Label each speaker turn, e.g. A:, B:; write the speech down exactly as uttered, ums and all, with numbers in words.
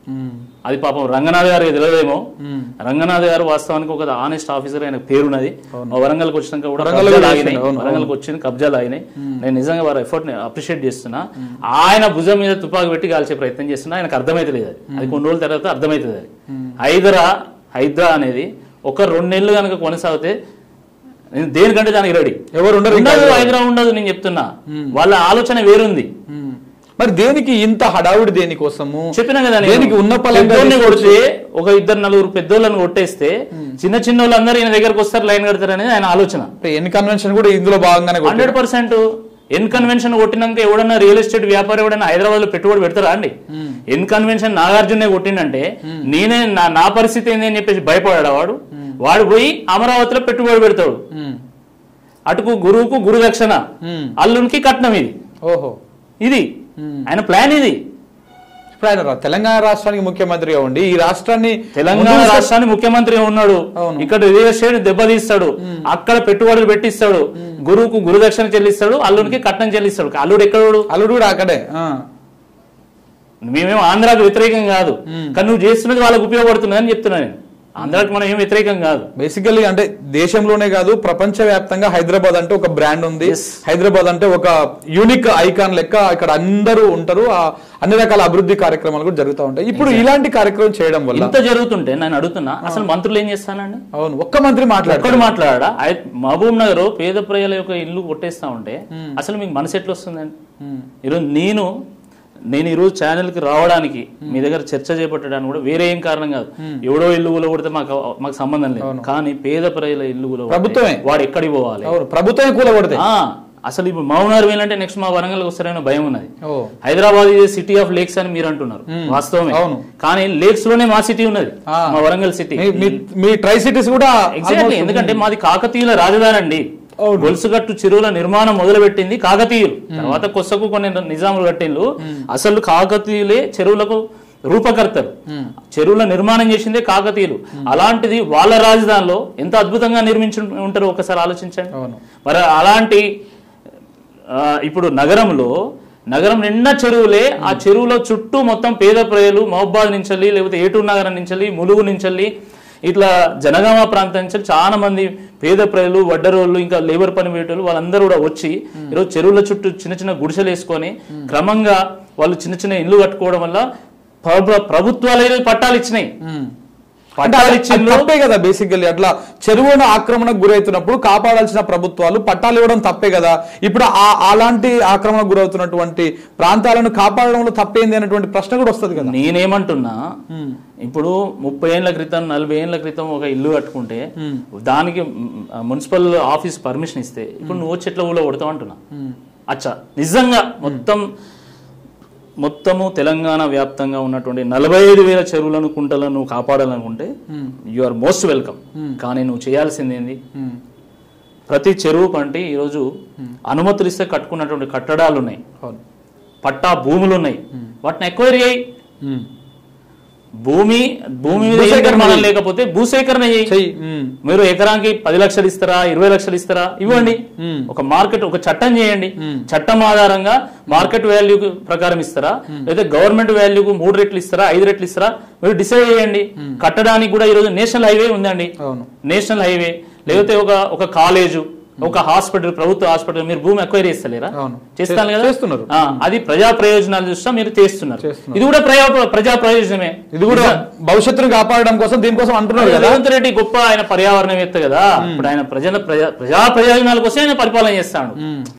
A: అది పాపం రంగనాథ్ గారికి తెలియదేమో. రంగనాథ్ గారు వాస్తవానికి ఒక ఆనెస్ట్ ఆఫీసర్, ఆయన పేరున్నది. వరంగల్కి వచ్చినాక కూడా కబ్జాలు ఆగినాయి, వరంగల్కి వచ్చింది కబ్జాలు ఆగినాయి. నేను నిజంగా వారి ఎఫర్ట్ ని అప్రిషియేట్ చేస్తున్నా. ఆయన భుజం మీద తుపాకి పెట్టి కాల్చే ప్రయత్నం చేస్తున్నా, ఆయనకు అర్థమైతే లేదు. అది అది కొన్ని రోజుల తర్వాత అర్థమవుతుంది. అది హైదరా హైదరా అనేది ఒక రెండు నెలలు కనుక కొనసాగితే నేను దేనికంటే దానికి రెడీ. ఎవరు ఉండదు, హైదరా ఉండదు. నేను చెప్తున్నా, వాళ్ళ ఆలోచన వేరుంది.
B: మరి దేనికి ఇంత హడావుడి దేనికోసము
A: చెప్పినా కదా,
B: దేనికి ఉన్న
A: పల్లెని కొడితే ఒక ఇద్దరు నలుగురు పెద్దోళ్ళని కొట్టేస్తే చిన్న చిన్న వాళ్ళందరూ ఈయన దగ్గరకు వస్తారు, లైన్ కడతారు అనేది ఆయన ఆలోచన.
B: ఎన్ కన్వెన్షన్ కూడా ఇందులో భాగంగానే
A: హండ్రెడ్ పర్సెంట్ ఎన్ కన్వెన్షన్ కొట్టినాక ఎవడన్నా రియల్ ఎస్టేట్ వ్యాపారి ఎవడన్నా హైదరాబాద్ లో పెట్టుబడి పెడతారా అండి? ఎన్ కన్వెన్షన్ నాగార్జునే కొట్టిండంటే నేనే నా పరిస్థితి ఏంది అని చెప్పేసి భయపడాడు వాడు. వాడు పోయి అమరావతిలో పెట్టుబడి పెడతాడు. అటుకు గురువుకు గురుదక్షిణ, అల్లునికి కట్నం. ఇది ఓహో ఇది ఆయన ప్లాన్. ఇది
B: ఇప్పుడు ఆయన తెలంగాణ రాష్ట్రానికి ముఖ్యమంత్రిగా ఉండి ఈ రాష్ట్రాన్ని
A: తెలంగాణ రాష్ట్రాన్ని ముఖ్యమంత్రిగా ఉన్నాడు. ఇక్కడ రియల్ ఎస్టేట్ దెబ్బతీస్తాడు, అక్కడ పెట్టుబడులు పెట్టిస్తాడు, గురువుకు గురుదక్షిణ చెల్లిస్తాడు, అల్లుడికి కట్నం చెల్లిస్తాడు. అల్లుడు ఎక్కడు?
B: అల్లుడు కూడా అక్కడే.
A: మేమేమో ఆంధ్రాకు వ్యతిరేకం కాదు, కానీ నువ్వు చేస్తున్నది వాళ్ళకు ఉపయోగపడుతున్నది అని చెప్తున్నా నేను. ఆంధ్రాకి మనం ఏం వ్యతిరేకం కాదు.
B: బేసికల్లీ అంటే దేశంలోనే కాదు ప్రపంచ వ్యాప్తంగా హైదరాబాద్ అంటే ఒక బ్రాండ్ ఉంది. హైదరాబాద్ అంటే ఒక యూనిక్ ఐకాన్ లెక్క ఇక్కడ అందరూ ఉంటారు. అన్ని రకాల అభివృద్ధి కార్యక్రమాలు కూడా జరుగుతూ ఉంటాయి. ఇప్పుడు ఇలాంటి కార్యక్రమం చేయడం వల్ల
A: ఇంత జరుగుతుంటే నేను అడుగుతున్నా, అసలు మంత్రులు ఏం చేస్తానండి?
B: అవును, ఒక్క మంత్రి మాట్లాడు
A: ఒక్కడు మాట్లాడా? మహబూబ్ నగర్ పేద ప్రజల యొక్క ఇల్లు కొట్టేస్తా ఉంటే అసలు మీకు మనసు ఎట్లా వస్తుందండి? ఈరోజు నేను నేను ఈరోజు ఛానల్కి రావడానికి, మీ దగ్గర చర్చ చేపట్టడానికి కూడా వేరే ఏం కారణం కాదు. ఎవడో ఇల్లు కూలగొడితే మాకు మాకు సంబంధం లేదు. కానీ పేద ప్రజల ఇల్లు కూలగొడితే ప్రభుత్వమే వాడు ఎక్కడికి పోవాలి?
B: ప్రభుత్వమే కూలగొడితే
A: అసలు ఇప్పుడు మౌనార్ వేలంటే నెక్స్ట్ మా వరంగల్కి వస్తారనే భయం ఉన్నది. హైదరాబాద్ ఇది సిటీ ఆఫ్ లేక్స్ అని మీరు అంటున్నారు, వాస్తవమే. కానీ లేక్స్ లోనే మా సిటీ ఉన్నది, మా వరంగల్ సిటీ.
B: మీ ట్రై సిటీస్ కూడా
A: ఎగ్జాక్ట్లీ, ఎందుకంటే మాది కాకతీయుల రాజధాని అండి. గొలుసుగట్టు చెరువుల నిర్మాణం మొదలు పెట్టింది కాకతీయులు, తర్వాత కొత్తకు కొన్ని నిజాములు కట్టిండ్లు. అసలు కాకతీయులే చెరువులకు రూపకర్తలు, చెరువుల నిర్మాణం చేసిందే కాకతీయులు. అలాంటిది వాళ్ళ రాజధానిలో ఎంత అద్భుతంగా నిర్మించి ఉంటారో ఒకసారి ఆలోచించండి. మరి అలాంటి ఇప్పుడు నగరంలో నగరం నిండా చెరువులే, ఆ చెరువుల చుట్టూ మొత్తం పేద ప్రజలు మహబాద్ నుంచి, లేకపోతే ఏటూరు నగరం నుంచి, ములుగు నుంచి, ఇట్లా జనగామ ప్రాంతం నుంచి చాలా మంది పేద ప్రజలు, వడ్డరోళ్ళు, ఇంకా లేబర్ పని పెట్టేళ్ళు వాళ్ళందరూ కూడా వచ్చి ఈరోజు చెరువుల చుట్టూ చిన్న చిన్న గుడిసెలు వేసుకొని క్రమంగా వాళ్ళు చిన్న చిన్న ఇల్లు కట్టుకోవడం వల్ల ప్రభుత్వాలు పట్టాలు ఇచ్చినాయి.
B: తప్పే కదా బేసికల్లీ. అట్లా చెరువును ఆక్రమణకు గురవుతున్నప్పుడు కాపాడాల్సిన ప్రభుత్వాలు పట్టాలు ఇవ్వడం తప్పే కదా. ఇప్పుడు అలాంటి ఆక్రమణకు గురవుతున్నటువంటి ప్రాంతాలను కాపాడడంలో తప్పేంది అనేటువంటి ప్రశ్న కూడా వస్తుంది కదా.
A: నేనేమంటున్నా, ఇప్పుడు ముప్పై ఏళ్ల క్రితం నలభై ఏళ్ల క్రితం ఒక ఇల్లు కట్టుకుంటే దానికి మున్సిపల్ ఆఫీస్ పర్మిషన్ ఇస్తే ఇప్పుడు నువ్వు చెట్ల ఊళ్ళో కొడతావు అంటున్నా. అచ్చా, నిజంగా మొత్తం మొత్తము తెలంగాణ వ్యాప్తంగా ఉన్నటువంటి నలభై ఐదు వేల చెరువులను, కుంటలను నువ్వు కాపాడాలనుకుంటే యు ఆర్ మోస్ట్ వెల్కమ్. కానీ నువ్వు చేయాల్సింది ఏంది? ప్రతి చెరువు పంటి ఈరోజు అనుమతులు ఇస్తే కట్టుకున్నటువంటి కట్టడాలు ఉన్నాయి, పట్టా భూములు ఉన్నాయి, వాటిని ఎక్వైరీ అయ్యి భూమి భూమి మీద నిర్మాణం లేకపోతే భూసేకరణ చేయి. మీరు ఎకరానికి పది లక్షలు ఇస్తారా, ఇరవై లక్షలు ఇస్తారా, ఇవ్వండి. ఒక మార్కెట్, ఒక చట్టం చేయండి. చట్టం ఆధారంగా మార్కెట్ వాల్యూ ప్రకారం ఇస్తారా, లేదా గవర్నమెంట్ వాల్యూకు మూడు రెట్లు ఇస్తారా, ఐదు రెట్లు ఇస్తారా, మీరు డిసైడ్ చేయండి. కట్టడానికి కూడా ఈరోజు నేషనల్ హైవే ఉందండి, నేషనల్ హైవే, లేకపోతే ఒక ఒక కాలేజు, ఒక హాస్పిటల్, ప్రభుత్వ హాస్పిటల్, మీరు భూమి ఎక్వైరీ చేస్తలేరా? చేస్తాను కదా. అది ప్రజా ప్రయోజనాలు చూస్తా మీరు చేస్తున్నారు. ఇది కూడా ప్రజా ప్రయోజనమే. ఇది కూడా
B: భవిష్యత్తును కాపాడడం కోసం, దీనికోసం అంటున్నారు.
A: రేవంత్ రెడ్డి గొప్ప ఆయన పర్యావరణవేత్త కదా. ఇప్పుడు ఆయన ప్రజల ప్రజా ప్రయోజనాల కోసం ఆయన పరిపాలన చేస్తాడు.